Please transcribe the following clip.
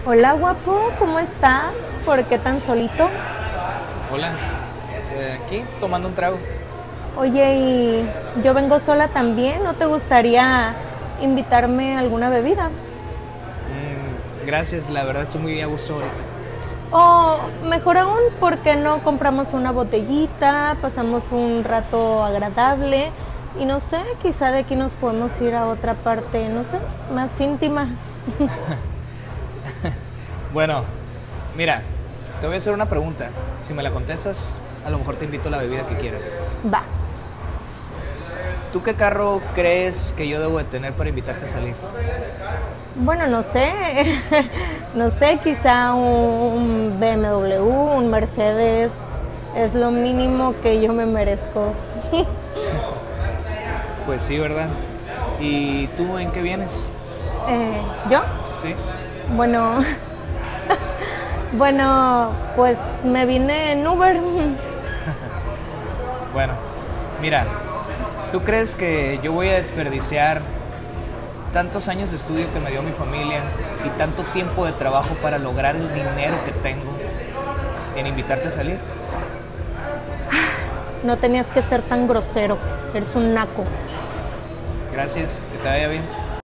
Hola, guapo, ¿cómo estás? ¿Por qué tan solito? Hola, aquí tomando un trago. Oye, y yo vengo sola también, ¿no te gustaría invitarme a alguna bebida? Gracias, la verdad estoy muy a gusto ahorita. O mejor aún, ¿por qué no compramos una botellita, pasamos un rato agradable y no sé, quizá de aquí nos podemos ir a otra parte, no sé, más íntima? Bueno, mira, te voy a hacer una pregunta. Si me la contestas, a lo mejor te invito a la bebida que quieras. Va. ¿Tú qué carro crees que yo debo de tener para invitarte a salir? Bueno, no sé, no sé, quizá un BMW, un Mercedes, es lo mínimo que yo me merezco. Pues sí, ¿verdad? ¿Y tú en qué vienes? ¿Yo? ¿Sí? Bueno, bueno, pues me vine en Uber. Bueno, mira, ¿tú crees que yo voy a desperdiciar tantos años de estudio que me dio mi familia y tanto tiempo de trabajo para lograr el dinero que tengo en invitarte a salir? No tenías que ser tan grosero, eres un naco. Gracias, que te vaya bien.